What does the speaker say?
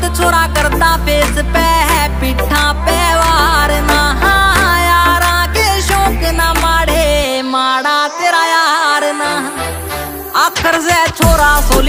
छोरा करता फेस पे है पिठा पे वार ना यारा के शौक ना माड़े माड़ा तेरा यार ना आखर से छोरा सोली